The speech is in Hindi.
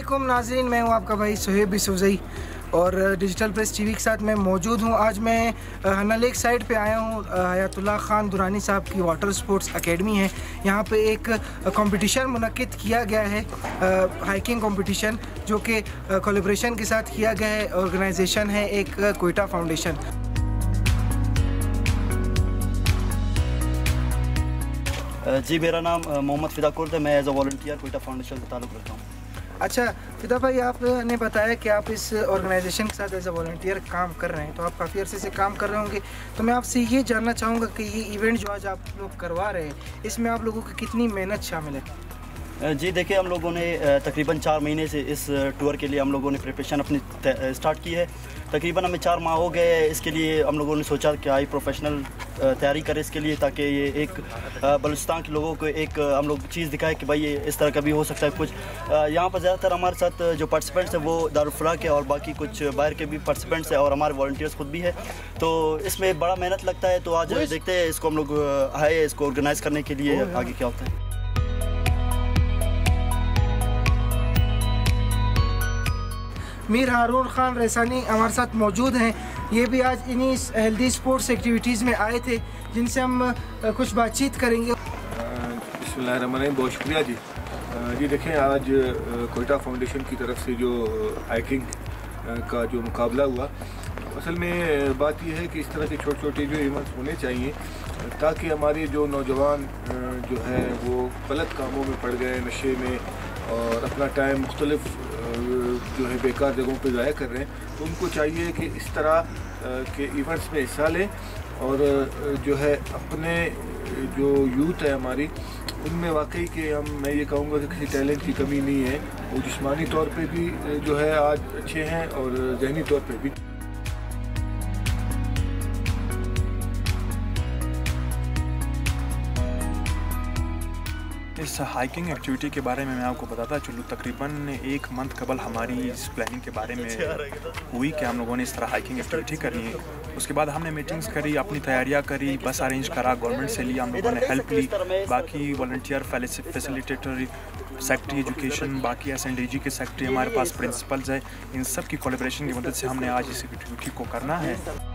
वालेकुम नाज़रीन, मैं हूं आपका भाई सुहेब बिसुज़ई और डिजिटल प्रेस टीवी के साथ मैं मौजूद हूं। आज मैं हन्ना लेक साइड पे आया हूं। हयातुल्लाह खान दुरानी साहब की वाटर स्पोर्ट्स एकेडमी है। यहां पे एक कंपटीशन मुनक्किद किया गया है, हाइकिंग कंपटीशन, जो कि कोलैबोरेशन के साथ किया गया है। ऑर्गेनाइजेशन है एक कोयटा फाउंडेशन। जी, मेरा नाम मोहम्मद फ़िदा कुर्द है। मैं as a volunteer Quetta foundation से ताल्लुक़ रखता हूँ। अच्छा फ़िदा भाई, आपने बताया कि आप इस ऑर्गेनाइजेशन के साथ एज अ वॉलंटियर काम कर रहे हैं, तो आप काफ़ी अरसे से काम कर रहे होंगे। तो मैं आपसे ये जानना चाहूँगा कि ये इवेंट जो आज आप लोग करवा रहे हैं, इसमें आप लोगों की कितनी मेहनत शामिल है? जी देखिए, हम लोगों ने तकरीबन 4 महीने से इस टूर के लिए हम लोगों ने प्रिपरेशन अपनी स्टार्ट की है। तकरीबन हमें 4 माह हो गए। इसके लिए हम लोगों ने सोचा कि आई प्रोफेशनल तैयारी करें इसके लिए, ताकि ये एक बलूचिस्तान के लोगों को एक हम लोग चीज़ दिखाएं कि भाई ये इस तरह का भी हो सकता है कुछ। यहाँ पर ज़्यादातर हमारे साथ जो पार्टिसिपेंट्स हैं वो दारुल के और बाकी कुछ बाहर के भी पार्टिसिपेंट्स हैं और हमारे वॉलंटियर्स खुद भी है। तो इसमें बड़ा मेहनत लगता है। तो आज देखते हैं, इसको हम लोग आए इसको ऑर्गेनाइज़ करने के लिए, आगे क्या होता है। मीर हारून खान रैसानी हमारे साथ मौजूद हैं। ये भी आज इन्हीं हेल्दी स्पोर्ट्स एक्टिविटीज़ में आए थे, जिनसे हम कुछ बातचीत करेंगे। बिस्मिल्लाहिर्रहमानिर्रहीम, बहुत शुक्रिया जी। जी देखें, आज कोयटा फाउंडेशन की तरफ से जो हाइकिंग का जो मुकाबला हुआ, असल में बात यह है कि इस तरह के छोटे छोटे जो इवेंट्स होने चाहिए, ताकि हमारे जो नौजवान जो है वो गलत कामों में पड़ गए, नशे में, और अपना टाइम मुख्तलिफ जो है बेकार जगहों पे ज़ाया कर रहे हैं, तो उनको चाहिए कि इस तरह के इवेंट्स में हिस्सा लें और जो है अपने जो यूथ है हमारी, उनमें वाकई के मैं ये कहूँगा कि किसी टैलेंट की कमी नहीं है। वो जिस्मानी तौर पे भी जो है आज अच्छे हैं और ज़हनी तौर पे भी। इस हाइकिंग एक्टिविटी के बारे में मैं आपको बताता चलूँ। तकरीबन 1 मंथ कबल हमारी इस प्लानिंग के बारे में हुई कि हम लोगों ने इस तरह हाइकिंग एक्टिविटी करनी है। उसके बाद हमने मीटिंग्स करी, अपनी तैयारियां करी, बस अरेंज करा, गवर्नमेंट से लिया, हम लोगों ने हेल्प ली, बाकी वॉलंटियर फैसिलिटेटर, सेक्रेटरी एजुकेशन, बाकी SNDG के सेक्रेटरी, हमारे पास प्रिंसिपल्स है, इन सब की कोलैबोरेशन की मदद से हमने आज इस एक्टिविटी को करना है।